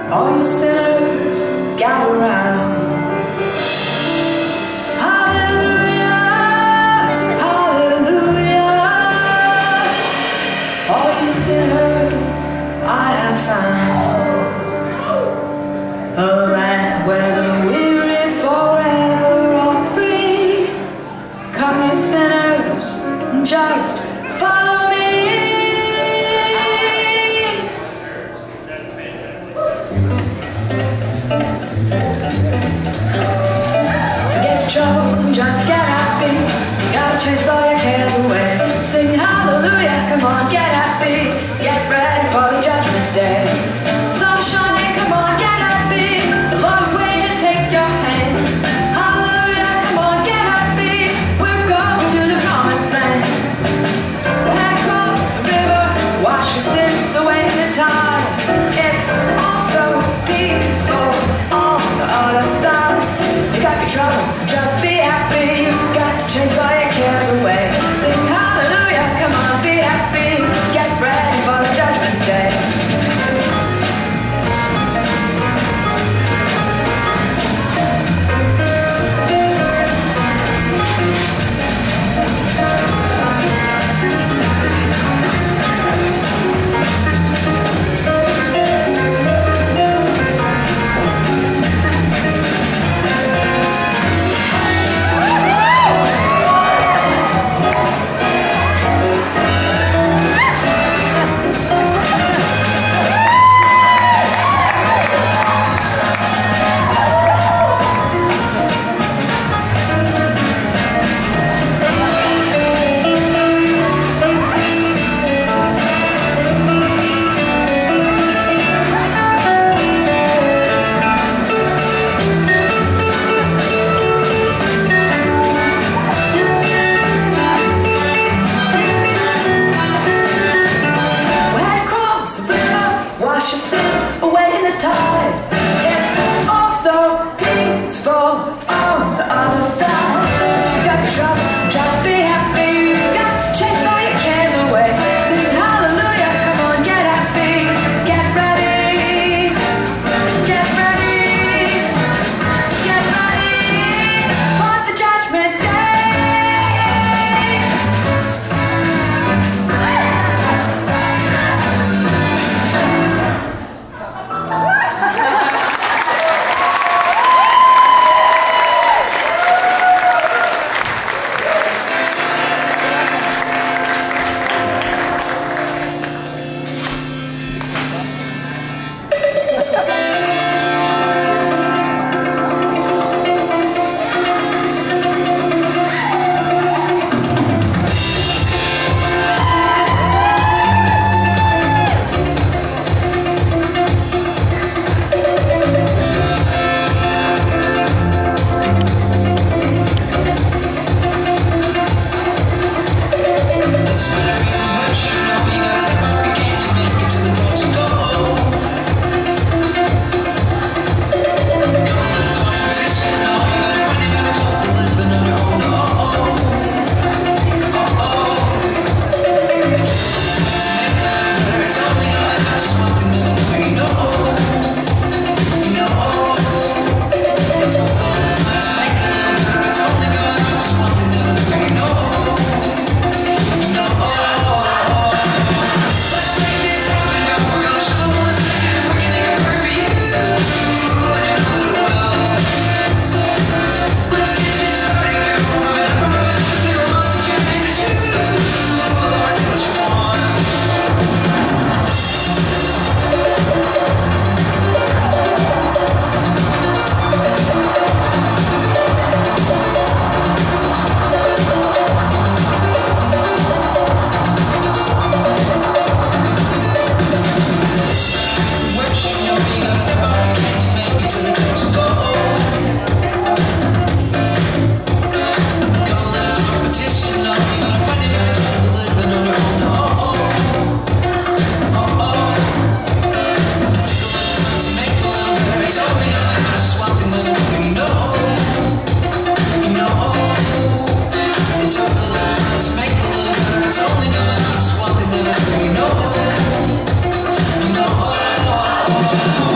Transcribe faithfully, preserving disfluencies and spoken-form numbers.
All you sinners, gather round. Hallelujah, hallelujah. All you sinners I have found. A land where the weary forever are free. Come you sinners, just follow me. Forget your troubles and just get happy. You gotta chase all your cares away. Sing hallelujah, come on, get happy. Get ready for the judgment day. Sunshine, come on, get happy. The Lord's waiting to take your hand. Hallelujah, come on, get happy. We're going to the promised land. Head across the river, wash your sins away in the tide. It's all so peaceful on the other side. You got your troubles, just be happy. You got to chase all your cares away. Sing hallelujah, come on, be happy. Get ready for the judgment day. Wash your sins away in the tide. It's all so peaceful on the other side. You got your troubles, just be happy. You got to chase all your cares away. Sing hallelujah, come on, get happy. Get ready, get ready, get ready for the judgment day. It's only gonna be no, no.